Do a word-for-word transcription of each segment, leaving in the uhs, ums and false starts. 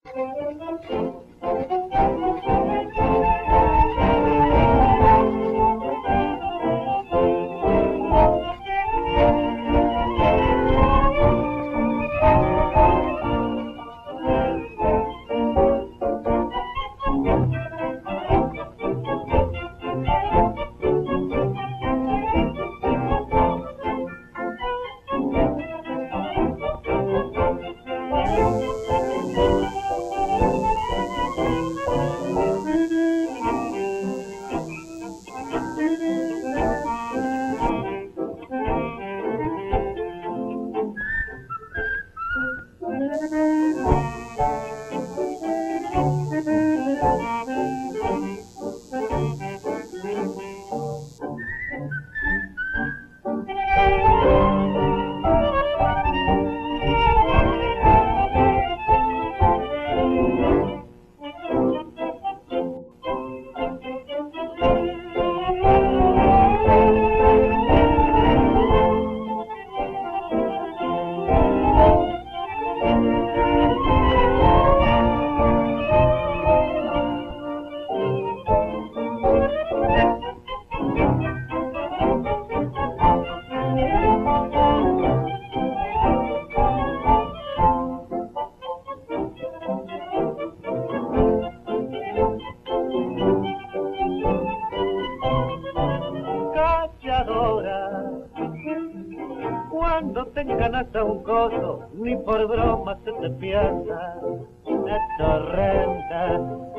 Cuando te encanasta un coso, ni por broma se te piensa, una torrenta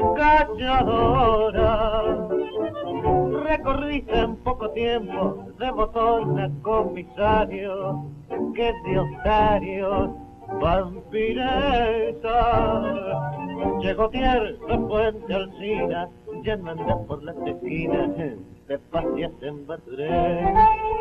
calladora. Recorriste en poco tiempo de botón a comisario, que de otarios vampiresa. Llegó tierra, Puente Alsina, ya no andas por las esquinas, te paseas en Baturé.